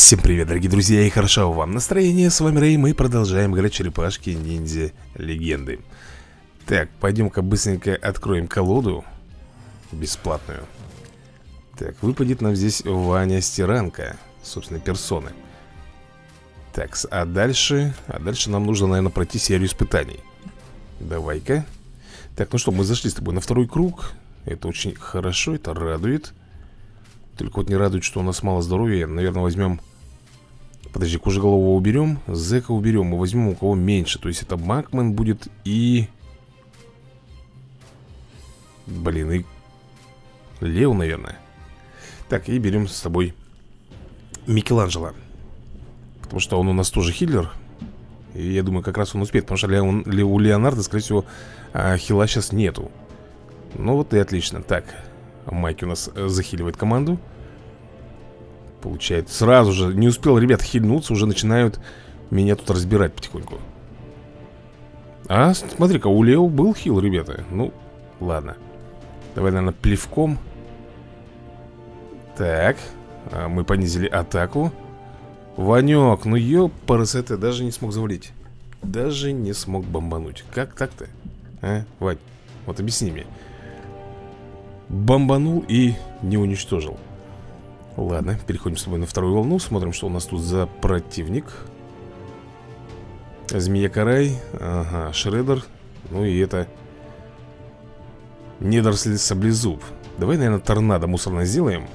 Всем привет, дорогие друзья, и хорошо вам настроение. С вами Рэй, мы продолжаем играть черепашки ниндзя легенды. Так, пойдем-ка быстренько откроем колоду бесплатную. Так, выпадет нам здесь Ваня Стиранка, собственно, персоны. Так, а дальше нам нужно, наверное, пройти серию испытаний. Давай-ка. Так, ну что, мы зашли с тобой на второй круг. Это очень хорошо, это радует. Только вот не радует, что у нас мало здоровья. Наверное, возьмем... Подожди, Кожеголового уберем, Зека уберем. Мы возьмем у кого меньше. То есть это Макмен будет и... Блин, и... Лео, наверное. Так, и берем с собой Микеланджело. Потому что он у нас тоже хиллер. И я думаю, как раз он успеет. Потому что у Леонардо, скорее всего, хила сейчас нету. Ну вот и отлично. Так, Майки у нас захиливает команду. Получает сразу же, не успел ребята хильнуться, уже начинают меня тут разбирать потихоньку. А, смотри-ка, у Лео был хил, ребята. Ну, ладно. Давай, наверное, плевком. Так, мы понизили атаку. Ванек, ну ёпарасоте, даже не смог завалить. Даже не смог бомбануть. Как так-то? А, Вань, вот объясни мне. Бомбанул и не уничтожил. Ладно, переходим с тобой на вторую волну. Смотрим, что у нас тут за противник. Змея-карай. Ага, Шреддер. Ну и это Недоросль-саблезуб. Давай, наверное, торнадо мусорно сделаем.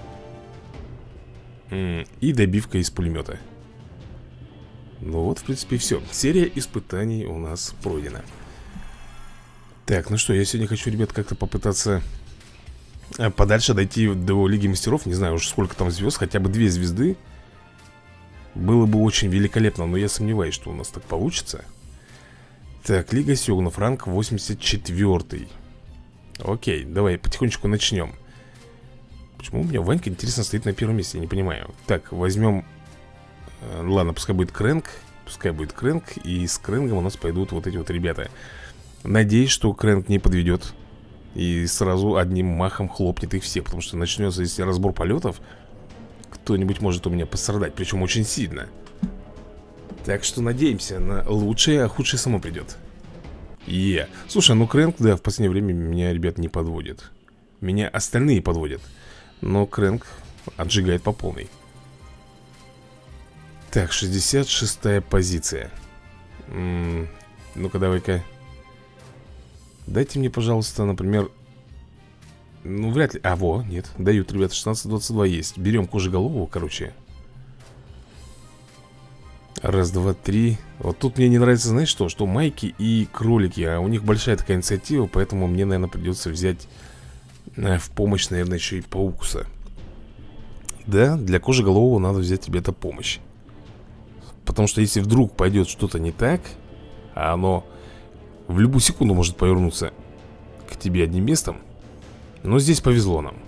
И добивка из пулемета. Ну вот, в принципе, все. Серия испытаний у нас пройдена. Так, ну что, я сегодня хочу, ребят, как-то попытаться подальше дойти до Лиги Мастеров. Не знаю уж сколько там звезд, хотя бы 2 звезды. Было бы очень великолепно, но я сомневаюсь, что у нас так получится. Так, Лига Сёгунов, ранг 84. Окей, давай потихонечку начнем. Почему у меня Ванька, интересно, стоит на первом месте, я не понимаю. Так, возьмем... Ладно, пускай будет Крэнк. Пускай будет Крэнк. И с Крэнком у нас пойдут вот эти вот ребята. Надеюсь, что Крэнк не подведет и сразу одним махом хлопнет их всех. Потому что начнется, если разбор полетов, кто-нибудь может у меня пострадать. Причем очень сильно. Так что надеемся на лучшее, а худшее само придет. Слушай, ну Крэнк, да, в последнее время меня, ребят, не подводит. Меня остальные подводят. Но Крэнк отжигает по полной. Так, 66-я позиция. Ну-ка, давай-ка. Дайте мне, пожалуйста, например... Ну, вряд ли... нет, дают, ребята, 16-22 есть. Берем Кожеголового, короче. Раз, два, три. Вот тут мне не нравится, знаешь что? Что Майки и кролики. А у них большая такая инициатива. Поэтому мне, наверное, придется взять в помощь, наверное, еще и Паукуса. Да, для Кожеголового надо взять, ребята, помощь. Потому что если вдруг пойдет что-то не так, а оно в любую секунду может повернуться к тебе одним местом. Но здесь повезло нам.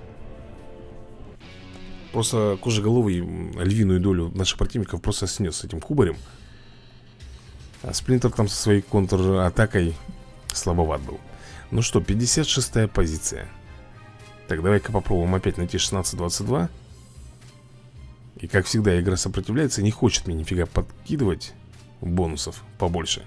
Просто Кожеголовый львиную долю наших противников просто снес с этим кубарем. А Сплинтер там со своей контратакой слабоват был. Ну что, 56-я позиция. Так, давай-ка попробуем опять найти 16-22. И как всегда, игра сопротивляется, не хочет мне нифига подкидывать бонусов побольше.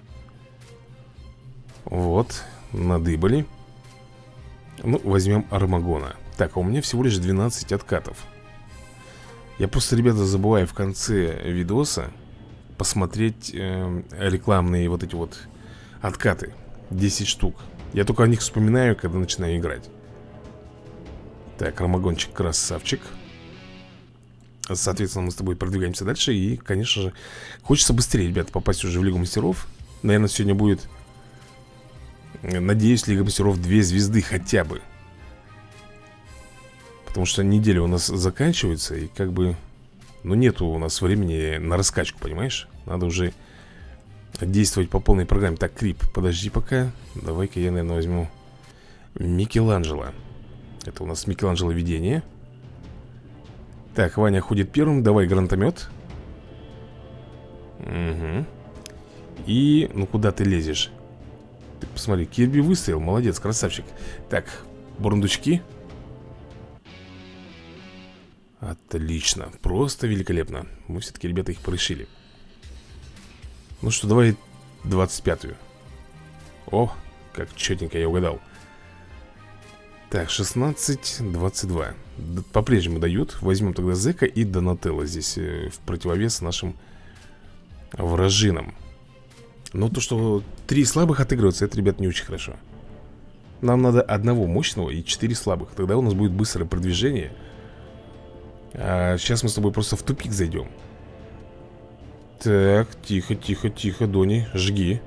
Вот, надыбали. Ну, возьмем Армагона. Так, а у меня всего лишь 12 откатов. Я просто, ребята, забываю в конце видоса посмотреть рекламные вот эти вот откаты. 10 штук. Я только о них вспоминаю, когда начинаю играть. Так, Армагончик красавчик. Соответственно, мы с тобой продвигаемся дальше. И, конечно же, хочется быстрее, ребята, попасть уже в Лигу Мастеров. Наверное, сегодня будет, надеюсь, Лига Мастеров 2 звезды хотя бы. Потому что неделя у нас заканчивается. И как бы, ну, нету у нас времени на раскачку, понимаешь? Надо уже действовать по полной программе. Так, Крип, подожди пока. Давай-ка я, наверное, возьму Микеланджело. Это у нас Микеланджело видение. Так, Ваня ходит первым. Давай гранатомет. Угу. И, ну куда ты лезешь? Ты посмотри, Кирби выстоял, молодец, красавчик. Так, бурундучки. Отлично, просто великолепно. Мы все-таки, ребята, их порешили. Ну что, давай 25-ю. О, как четенько я угадал. Так, 16-22. По-прежнему дают. Возьмем тогда Зека и Донателло здесь в противовес нашим вражинам. Но то, что 3 слабых отыгрываются, это, ребят, не очень хорошо. Нам надо одного мощного и 4 слабых. Тогда у нас будет быстрое продвижение. А сейчас мы с тобой просто в тупик зайдем. Так, тихо, тихо, тихо, Дони, жги.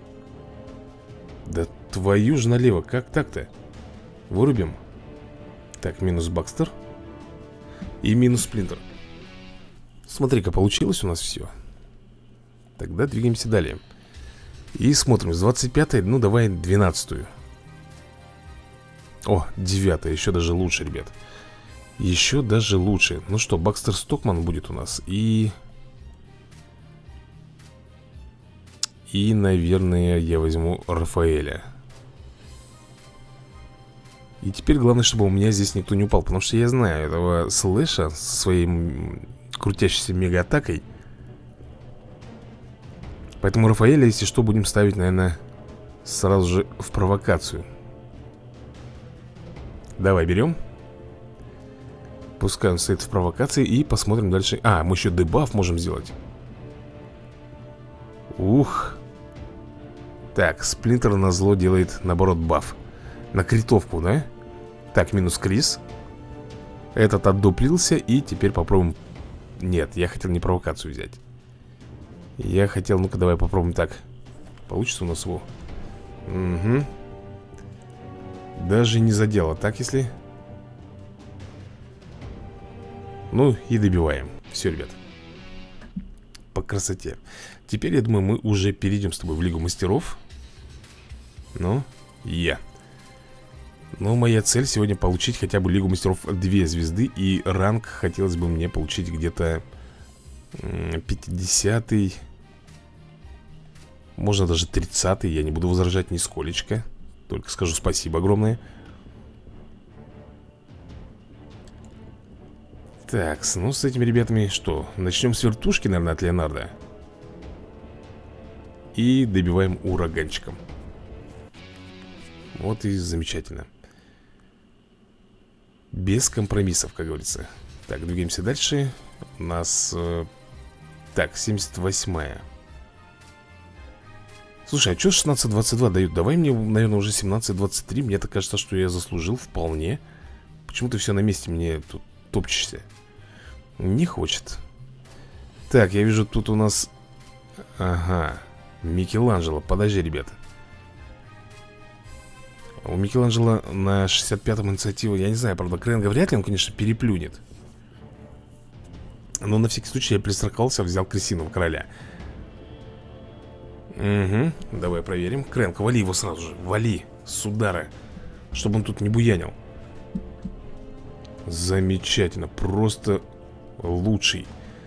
Да твою ж налево, как так-то? Вырубим. Так, минус Бакстер. И минус Сплинтер. Смотри-ка, получилось у нас все. Тогда двигаемся далее. И смотрим, с 25-й, ну давай 12-ю. О, 9-я, еще даже лучше, ребят. Еще даже лучше. Ну что, Бакстер Стокман будет у нас. И, наверное, я возьму Рафаэля. И теперь главное, чтобы у меня здесь никто не упал. Потому что я знаю этого Слэша со своей крутящейся мега-атакой. Поэтому Рафаэля, если что, будем ставить, наверное, сразу же в провокацию. Давай, берем. Пускай он стоит в провокации. И посмотрим дальше. А, мы еще дебаф можем сделать. Ух. Так, Сплинтер на зло делает, наоборот, баф. На критовку, да? Так, минус Крис. Этот отдуплился. И теперь попробуем. Нет, я хотел не провокацию взять. Я хотел, ну-ка, давай попробуем так. Получится у нас его? Угу. Даже не задело. Так, если... Ну, и добиваем. Все, ребят. По красоте. Теперь, я думаю, мы уже перейдем с тобой в Лигу Мастеров. Ну, Но моя цель сегодня получить хотя бы Лигу Мастеров 2 звезды. И ранг хотелось бы мне получить где-то 50-й. Можно даже 30-й. Я не буду возражать нисколечко. Только скажу спасибо огромное. Так, ну с этими ребятами что? Начнем с вертушки, наверное, от Леонардо. И добиваем ураганчиком. Вот и замечательно. Без компромиссов, как говорится. Так, двигаемся дальше. У нас... так, 78-я. Слушай, а что 16-22 дают? Давай мне, наверное, уже 17-23. Мне-то кажется, что я заслужил вполне. Почему ты все на месте мне тут топчешься? Не хочет. Так, я вижу, тут у нас... Ага, Микеланджело. Подожди, ребята. У Микеланджело на 65-м инициатива. Я не знаю, правда, Кренга вряд ли он, конечно, переплюнет. Но на всякий случай я пристраховался, взял крысиного короля. Угу, давай проверим. Крэнк, вали его сразу же, вали с удара, чтобы он тут не буянил. Замечательно, просто лучший.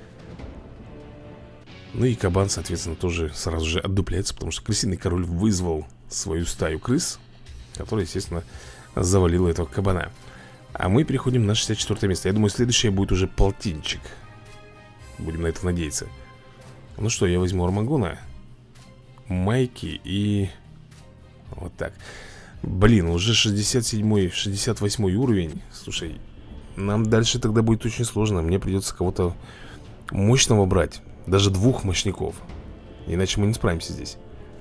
Ну и кабан, соответственно, тоже сразу же отдупляется, потому что крысиный король вызвал свою стаю крыс, которая, естественно, завалила этого кабана. А мы переходим на 64 место. Я думаю, следующее будет уже полтинчик. Будем на это надеяться. Ну что, я возьму Армагона, Майки и... Вот так. Блин, уже 67-й, 68-й уровень. Слушай, нам дальше тогда будет очень сложно. Мне придется кого-то мощного брать. Даже 2 мощников. Иначе мы не справимся здесь.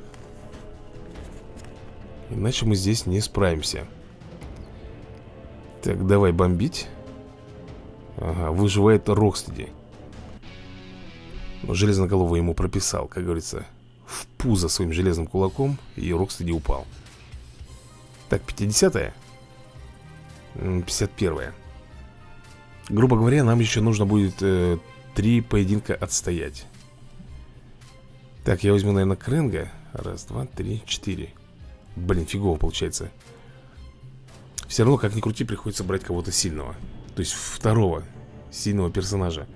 Иначе мы здесь не справимся. Так, давай бомбить. Ага, выживает Рокстеди. Но Железноголовый ему прописал, как говорится, в пузо своим железным кулаком. И Рокстеди упал. Так, 50-я, 51-я. Грубо говоря, нам еще нужно будет 3 поединка отстоять. Так, я возьму, наверное, Кренга. 1, 2, 3, 4. Блин, фигово получается. Все равно, как ни крути, приходится брать кого-то сильного. То есть второго сильного персонажа.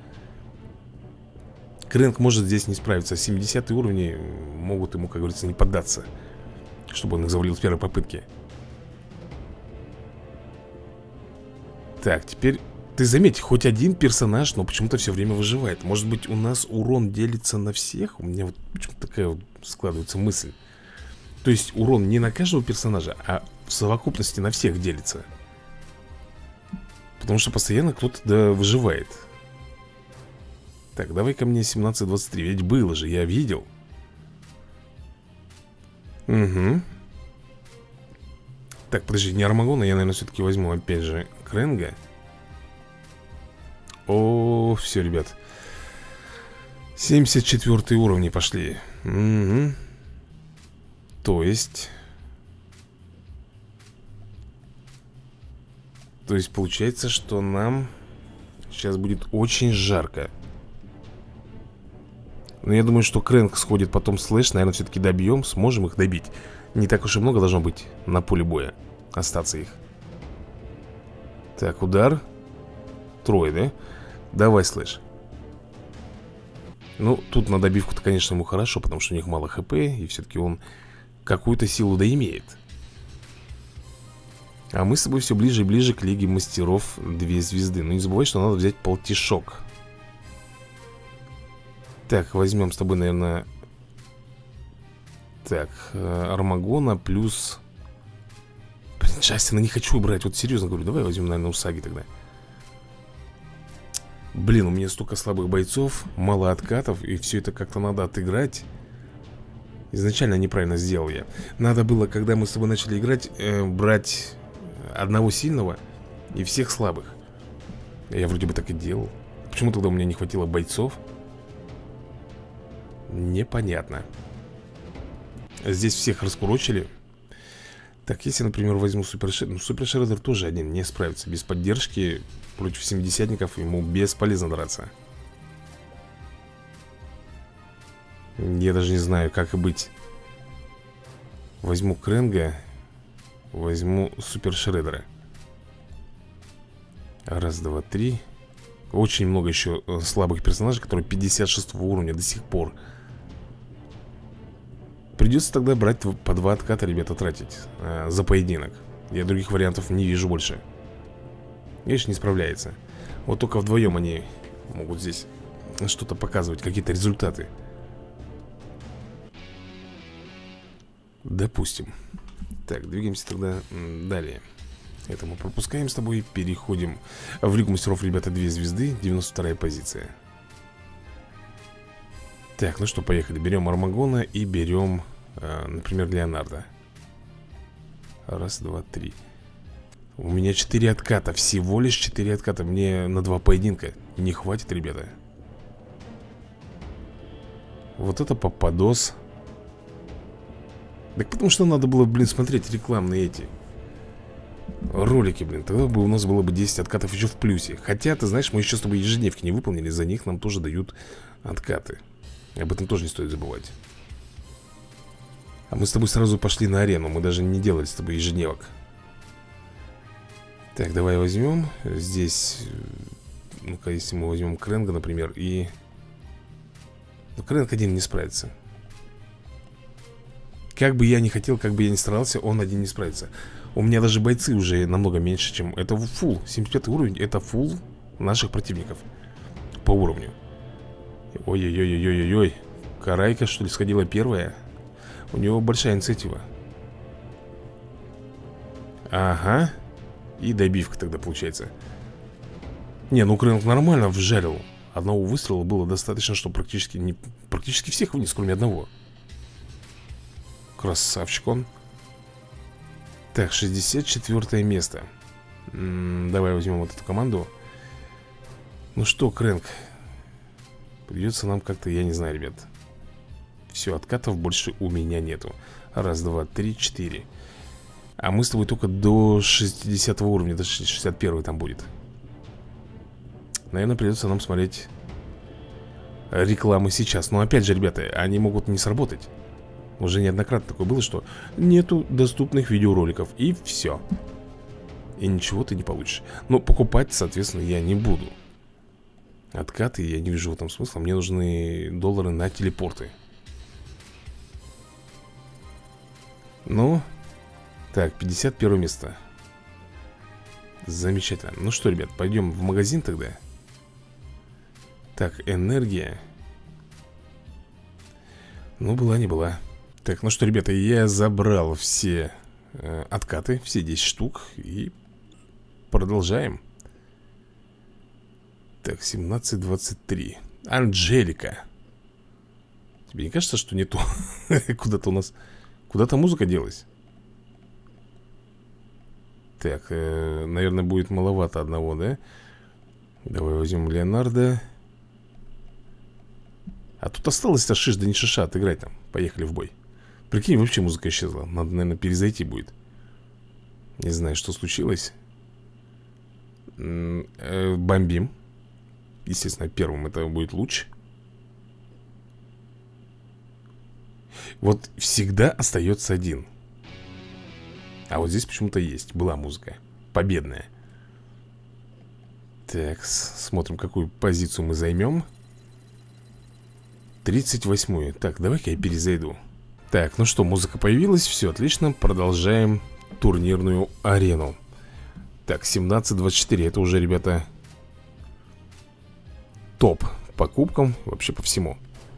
Крэнк может здесь не справиться. 70 уровни могут ему, как говорится, не поддаться, чтобы он их завалил с первой попытки. Так, теперь Ты заметь, хоть один персонаж, но почему-то все время выживает. Может быть, у нас урон делится на всех? У меня вот почему-то такая вот складывается мысль. То есть урон не на каждого персонажа, а в совокупности на всех делится. Потому что постоянно кто-то да выживает. Так, давай ко мне 17-23. Ведь было же, я видел. Угу. Так, подожди, не Армагона, я, наверное, все-таки возьму опять же Кренга. О, все, ребят. 74 уровни пошли. Угу. То есть получается, что нам сейчас будет очень жарко. Но я думаю, что Крэнк сходит потом слэш. Наверное, все-таки добьем, сможем их добить. Не так уж и много должно быть на поле боя. Остаться их. Так, удар. Трое, да? Давай, слэш. Ну, тут на добивку-то, конечно, ему хорошо, потому что у них мало хп. И все-таки он какую-то силу да имеет. А мы с тобой все ближе и ближе к Лиге Мастеров 2 звезды. Но не забывай, что надо взять полтишок. Так, возьмем с тобой, наверное... Так, Армагона плюс... Блин, Джастина не хочу брать, вот серьезно говорю. Давай возьмем, наверное, Усаги тогда. Блин, у меня столько слабых бойцов, мало откатов, и все это как-то надо отыграть. Изначально неправильно сделал я. Надо было, когда мы с тобой начали играть, брать одного сильного и всех слабых. Я вроде бы так и делал. Почему тогда у меня не хватило бойцов? Непонятно. Здесь всех раскурочили. Так, если, например, возьму Супер Шреддер. Ну, Супер Шреддер тоже один не справится. Без поддержки против 70-ников ему бесполезно драться. Я даже не знаю, как и быть. Возьму Кренга. Возьму Супер Шреддера. Раз, два, три. Очень много еще слабых персонажей, которые 56 уровня до сих пор. Придется тогда брать по 2 отката, ребята, тратить за поединок. Я других вариантов не вижу больше. Видишь, не справляется. Вот только вдвоем они могут здесь что-то показывать, какие-то результаты. Допустим. Так, двигаемся тогда далее. Это мы пропускаем с тобой. Переходим в Лигу Мастеров, ребята, 2 звезды, 92-я позиция. Так, ну что, поехали. Берем Армагона и берем, например, Леонардо. Раз, два, три. У меня 4 отката. Всего лишь 4 отката. Мне на 2 поединка не хватит, ребята. Вот это попадос. Так потому что надо было, блин, смотреть рекламные эти ролики, блин. Тогда бы у нас было бы 10 откатов еще в плюсе. Хотя, ты знаешь, мы еще с тобой ежедневки не выполнили. За них нам тоже дают откаты. Об этом тоже не стоит забывать. А мы с тобой сразу пошли на арену. Мы даже не делали с тобой ежедневок. Так, давай возьмем. Здесь, ну-ка, если мы возьмем Кренга, например, и... Ну, Кренг один не справится. Как бы я ни хотел, как бы я ни старался, он один не справится. У меня даже бойцы уже намного меньше, чем... Это фулл, 75 уровень, это фулл наших противников по уровню. Ой-ой-ой-ой-ой-ой. Карайка, что ли, сходила первая? У него большая инициатива. Ага. И добивка тогда получается. Не, ну Крэнк нормально вжарил. Одного выстрела было достаточно, что практически всех вынес, кроме одного. Красавчик он. Так, 64 место. Давай возьмем вот эту команду. Ну что, Крэнк, придется нам как-то, я не знаю, ребят. Все, откатов больше у меня нету. Раз, два, три, 4. А мы с тобой только до 60 уровня, до 61 там будет. Наверное, придется нам смотреть рекламы сейчас. Но опять же, ребята, они могут не сработать. Уже неоднократно такое было, что нету доступных видеороликов. И все. И ничего ты не получишь. Но покупать, соответственно, я не буду. Откаты, я не вижу в этом смысла. Мне нужны доллары на телепорты. Ну, так, 51 место. Замечательно. Ну что, ребят, пойдем в магазин тогда. Так, энергия. Ну, была не была. Так, ну что, ребята, я забрал все откаты, все 10 штук. И продолжаем. Так, 17:23. Анжелика. Тебе не кажется, что не то? Куда-то у нас... Куда-то музыка делась. Так, наверное, будет маловато одного, да? Давай возьмем Леонардо. А тут осталось-то шиш да не шиша отыграть там. Поехали в бой. Прикинь, вообще музыка исчезла. Надо, наверное, перезайти будет. Не знаю, что случилось. Бомбим. Естественно, первым это будет луч. Вот всегда остается один. А вот здесь почему-то есть. Была музыка. Победная. Так, смотрим, какую позицию мы займем. 38-ю. Так, давай-ка я перезайду. Так, ну что, музыка появилась. Все отлично. Продолжаем турнирную арену. Так, 17:24. Это уже, ребята, топ по кубкам. Вообще по всему.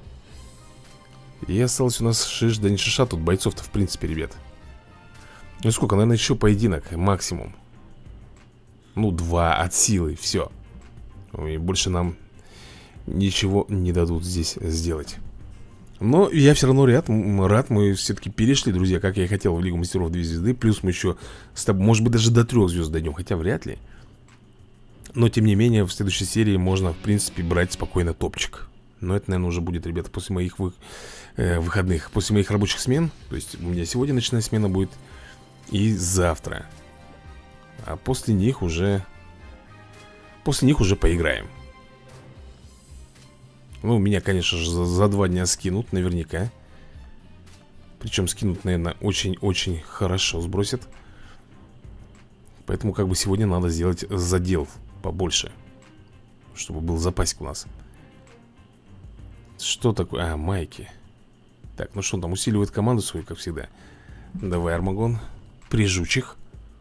И осталось у нас шиш да не шиша. Тут бойцов-то в принципе, ребят. Ну сколько, наверное, еще поединок максимум. Ну, 2 от силы, все. И больше нам ничего не дадут здесь сделать. Но я все равно рад мы все-таки перешли, друзья, как я и хотел, в Лигу Мастеров 2 звезды. Плюс мы еще с тобой, может быть, даже до 3 звезд дойдем, хотя вряд ли. Но, тем не менее, в следующей серии можно, в принципе, брать спокойно топчик. Но это, наверное, уже будет, ребята, после моих выходных, после моих рабочих смен. То есть у меня сегодня ночная смена будет и завтра. А после них уже поиграем. Ну, меня, конечно же, за 2 дня скинут, наверняка. Причем скинут, наверное, очень-очень хорошо сбросят. Поэтому как бы сегодня надо сделать задел побольше, чтобы был запасик у нас. Что такое? А, майки. Так, ну что, он там усиливает команду свою, как всегда. Давай, Армагон. Прижучих.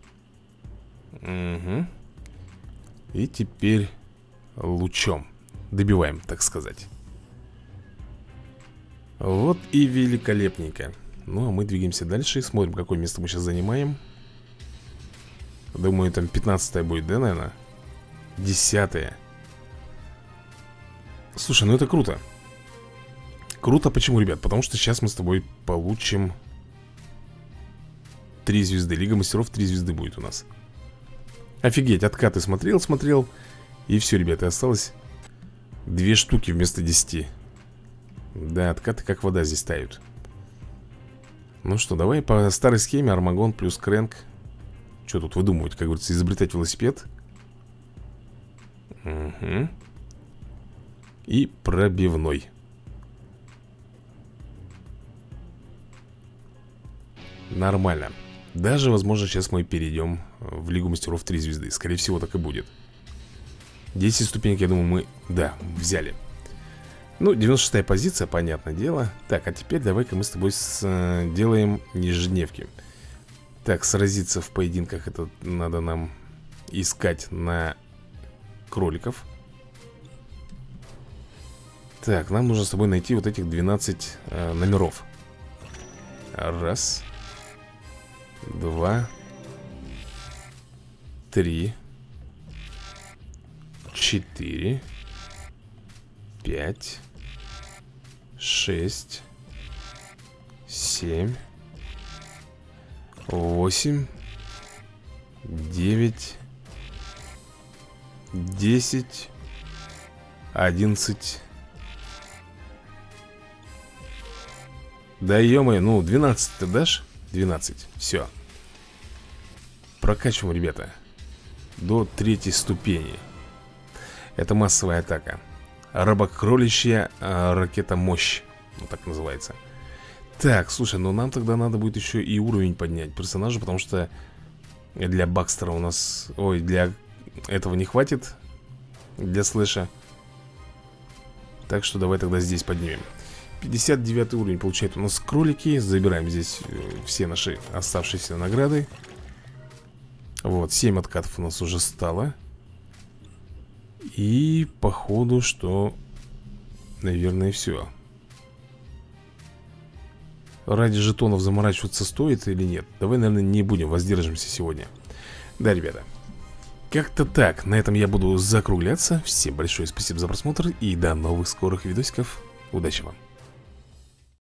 Угу. И теперь лучом добиваем, так сказать. Вот и великолепненько. Ну, а мы двигаемся дальше и смотрим, какое место мы сейчас занимаем. Думаю, там 15-е будет, да, наверное? 10-е. Слушай, ну это круто. Круто почему, ребят? Потому что сейчас мы с тобой получим 3 звезды. Лига Мастеров 3 звезды будет у нас. Офигеть, откаты смотрел. И все, ребята, осталось 2 штуки вместо 10. Да, откаты как вода здесь тают. Ну что, давай по старой схеме. Армагон плюс Крэнк. Что тут выдумывать, как говорится, изобретать велосипед. Угу. И пробивной. Нормально. Даже, возможно, сейчас мы перейдем в Лигу Мастеров 3 звезды. Скорее всего, так и будет. 10 ступенек, я думаю, мы, да, взяли. Ну, 96-я позиция, понятное дело. Так, а теперь давай-ка мы с тобой делаем ежедневки. Так, сразиться в поединках, это надо нам искать на кроликов. Так, нам нужно с тобой найти вот этих 12 номеров. Раз, 2, 3, 4, 5, 6, 7, 8, 9, 10, 11. Да ё-моё, ну 12 ты дашь? 12, все. Прокачиваем, ребята, до 3-й ступени. Это массовая атака. Рабокроличья ракета мощь. Вот так называется. Так, слушай, ну нам тогда надо будет еще и уровень поднять персонажа, потому что для Бакстера у нас... Ой, для этого не хватит. Для слэша. Так что давай тогда здесь поднимем. 59 уровень получает у нас кролики. Забираем здесь все наши оставшиеся награды. Вот, 7 откатов у нас уже стало. И походу, что, наверное, все. Ради жетонов заморачиваться стоит или нет? Давай, наверное, не будем, воздержимся сегодня. Да, ребята, как-то так. На этом я буду закругляться. Всем большое спасибо за просмотр и до новых скорых видосиков. Удачи вам.